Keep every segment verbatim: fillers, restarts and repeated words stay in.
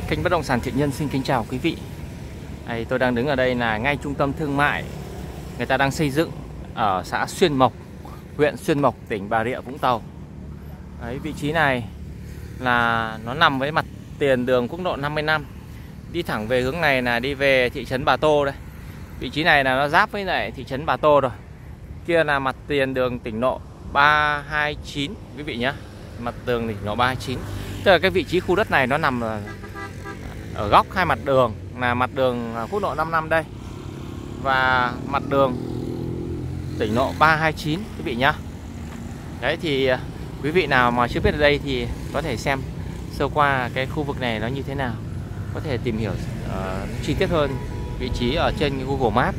Kênh Bất động sản Thiện Nhân xin kính chào quý vị. Đây, tôi đang đứng ở đây là ngay trung tâm thương mại người ta đang xây dựng ở xã Xuyên Mộc, huyện Xuyên Mộc, tỉnh Bà Rịa Vũng Tàu. Đấy, vị trí này là nó nằm với mặt tiền đường quốc lộ năm mươi lăm. Đi thẳng về hướng này là đi về thị trấn Bà Tô đây. Vị trí này là nó giáp với lại thị trấn Bà Tô rồi. Kia là mặt tiền đường tỉnh lộ ba hai chín quý vị nhé. Mặt đường tỉnh lộ ba hai chín. Tức là cái vị trí khu đất này nó nằm ở góc hai mặt đường, là mặt đường quốc lộ năm mươi lăm đây và mặt đường tỉnh lộ ba hai chín quý vị nhá. Đấy thì quý vị nào mà chưa biết ở đây thì có thể xem sơ qua cái khu vực này nó như thế nào, có thể tìm hiểu uh, chi tiết hơn vị trí ở trên Google Maps.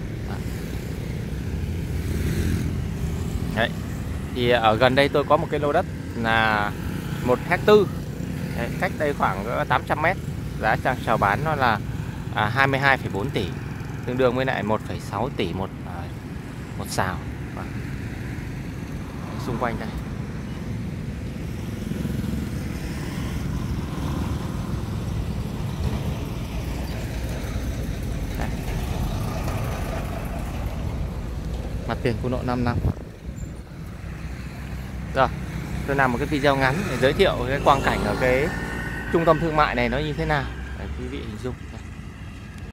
Đấy thì ở gần đây tôi có một cái lô đất là một héc tư, cách đây khoảng tám trăm mét. Giá chào bán nó là à, hai mươi hai phẩy bốn tỷ, tương đương với lại một phẩy sáu tỷ một à, một sào. Và xung quanh đây đây, mặt tiền quốc lộ năm năm. Rồi, tôi làm một cái video ngắn để giới thiệu cái quang cảnh ở cái trung tâm thương mại này nó như thế nào để quý vị hình dung.